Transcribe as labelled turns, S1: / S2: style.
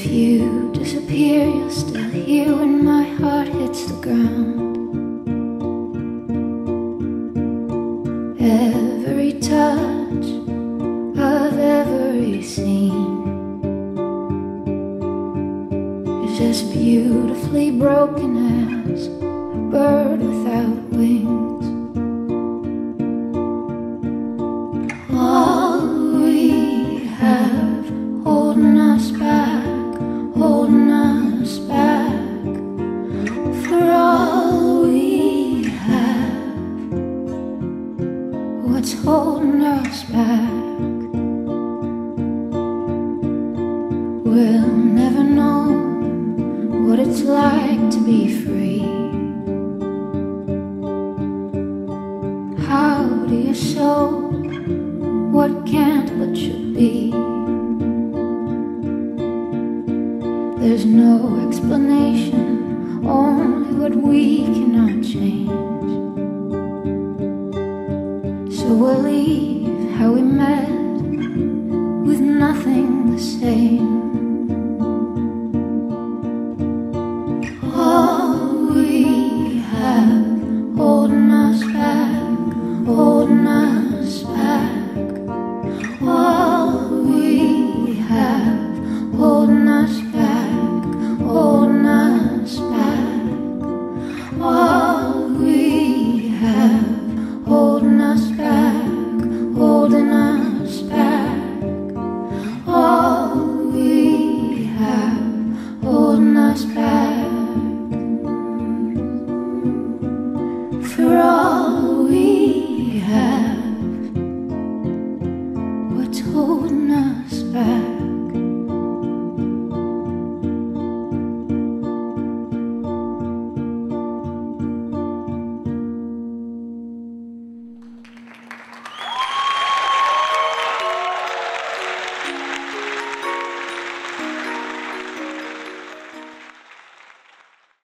S1: you disappear, you're still here when my heart hits the ground. Every touch of every scene is just beautifully broken as a bird without wings. All we have holding us back, holding us back. For all we have, what's holding us back? We'll never know what it's like to be free. How do you show what can't but should be? There's no explanation, only what we cannot change. So we'll leave how we met, with nothing the same. All we have holding us back, holding us back. All we have holding us back, holding us back. All we have holding us back, holding us back. All we have holding us back. For all we have.